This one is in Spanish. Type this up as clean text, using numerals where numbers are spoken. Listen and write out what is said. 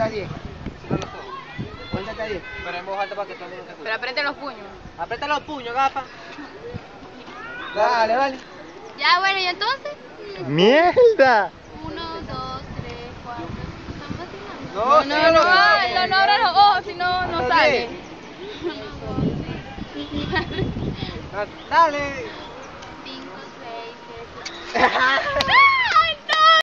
a 10. Cuéntate a 10. Pero en voz alta para que todo el mundo te escuche. Pero apriete los puños. Aprieta los puños, gafa. Dale, dale. Ya, bueno, ¿y entonces? ¡Mierda! 1, 2, 3, 4. ¿Están vacilando? No, No, sí, no, no abra los ojos, si no, no Hasta sale. 10. Dale. 5, 6, 7.